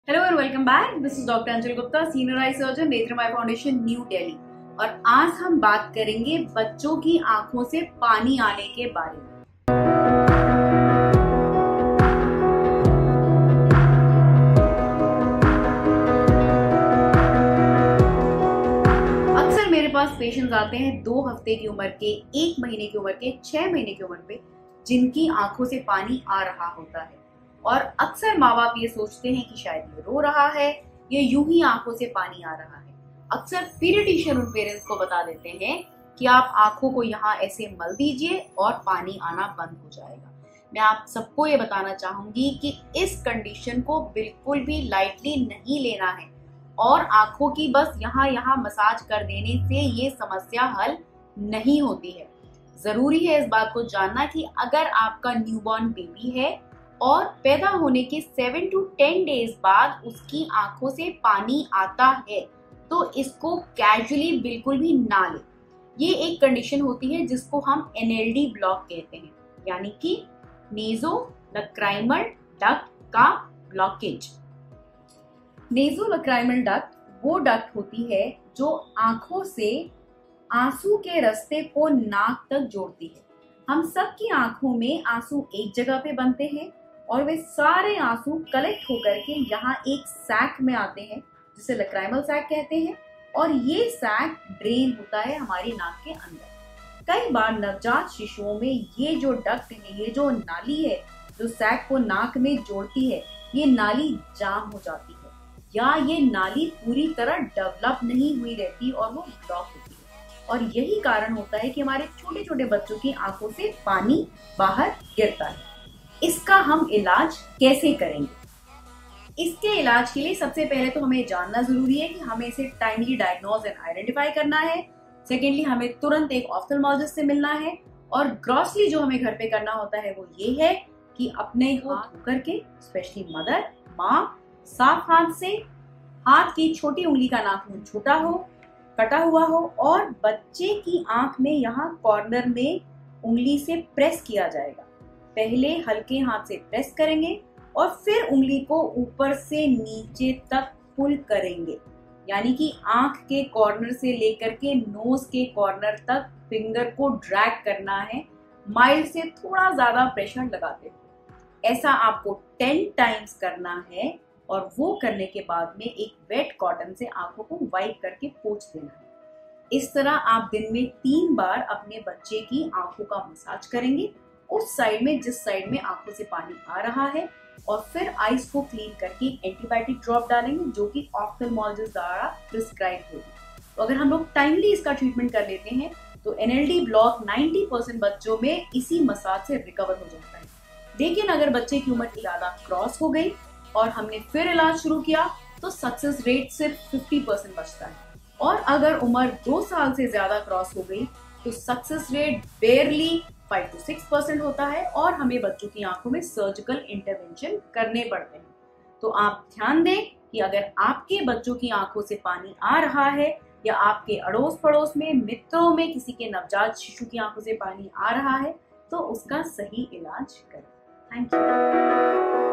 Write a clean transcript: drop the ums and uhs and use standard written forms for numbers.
Hello and welcome back. This is doctor Anjal Gupta, senior eye surgeon, Netramay foundation, New Delhi. और आज हम बात करेंगे बच्चों की आंखों से पानी आने के बारे में। अक्सर मेरे पास पेशेंट्स आते हैं 2 हफ्ते की उम्र के, 1 महीने की उम्र के, 6 महीने की उम्र पे, जिनकी आंखों से पानी आ रहा होता है। और अक्सर माँ बाप ये सोचते हैं कि शायद ये रो रहा है, ये यूं ही आंखों से पानी आ रहा है। अक्सर पीडियाट्रिशियन उन पेरेंट्स को बता देते हैं कि आप आंखों को यहाँ ऐसे मल दीजिए और पानी आना बंद हो जाएगा। मैं आप सबको ये बताना चाहूंगी कि इस कंडीशन को बिल्कुल भी लाइटली नहीं लेना है और आंखों की बस यहाँ मसाज कर देने से ये समस्या हल नहीं होती है। जरूरी है इस बात को जानना कि अगर आपका न्यूबॉर्न बेबी है और पैदा होने के 7 to 10 डेज बाद उसकी आंखों से पानी आता है तो इसको कैजुअली बिल्कुल भी ना ले। ये एक कंडीशन होती है जिसको हम NLD ब्लॉक कहते हैं, यानी कि नेजो लक्राइमल डक्ट का ब्लॉकेज। नेजो लक्राइमल डक्ट वो डक्ट होती है जो आंखों से आंसू के रास्ते को नाक तक जोड़ती है। हम सबकी आंखों में आंसू एक जगह पे बनते हैं और वे सारे आंसू कलेक्ट होकर के यहाँ एक सैक में आते हैं जिसे लक्राइमल सैक कहते हैं, और ये सैक ड्रेन होता है हमारी नाक के अंदर। कई बार नवजात शिशुओं में ये जो डक्ट है, ये जो नाली है जो सैक को नाक में जोड़ती है, ये नाली जाम हो जाती है या ये नाली पूरी तरह डेवलप नहीं हुई रहती और वो ब्लॉक होती है। और यही कारण होता है कि हमारे छोटे छोटे बच्चों की आंखों से पानी बाहर गिरता है। इसका हम इलाज कैसे करेंगे? इसके इलाज के लिए सबसे पहले तो हमें जानना जरूरी है कि हमें इसे टाइमली डायग्नोज एंड आइडेंटिफाई करना है। सेकेंडली, हमें तुरंत एक ऑफ्थल्मोलॉजिस्ट से मिलना है। और ग्रॉसली जो हमें घर पे करना होता है वो ये है कि अपने हाथ धो करके, स्पेशली मदर, माँ, साफ हाथ से हाथ की छोटी उंगली का नाखून छोटा हो, कटा हुआ हो और बच्चे की आंख में यहाँ कॉर्नर में उंगली से प्रेस किया जाएगा। पहले हल्के हाथ से प्रेस करेंगे और फिर उंगली को ऊपर से नीचे तक पुल करेंगे, यानी कि आंख के कॉर्नर से लेकर के नोज के कॉर्नर तक फिंगर को ड्रैग करना है, माइल्ड से थोड़ा ज्यादा प्रेशर लगाते हुए। ऐसा आपको 10 टाइम्स करना है और वो करने के बाद में एक वेट कॉटन से आंखों को वाइप करके पोंछ देना है। इस तरह आप दिन में 3 बार अपने बच्चे की आंखों का मसाज करेंगे, उस साइड में जिस साइड में आंखों से पानी आ रहा है, और फिर आईज को क्लीन करके एंटीबायोटिक ड्रॉप डालेंगे जो कि ऑफ्थल्मोलॉजिस्ट द्वारा प्रिस्क्राइब होगी। तो अगर हम लोग टाइमली इसका ट्रीटमेंट कर लेते हैं तो NLD ब्लॉक 90% बच्चों में इसी मसाज से रिकवर हो जाता है। लेकिन अगर बच्चे की उम्र ज्यादा क्रॉस हो गई और हमने फिर इलाज शुरू किया तो सक्सेस रेट सिर्फ 50% बचता है। और अगर उम्र 2 साल से ज्यादा क्रॉस हो गई तो सक्सेस रेट बेयरली 5 to 6% होता है और हमें बच्चों की आंखों में सर्जिकल इंटरवेंशन करने पड़ते हैं। तो आप ध्यान दें कि अगर आपके बच्चों की आंखों से पानी आ रहा है या आपके अड़ोस पड़ोस में, मित्रों में किसी के नवजात शिशु की आंखों से पानी आ रहा है तो उसका सही इलाज करें। Thank you.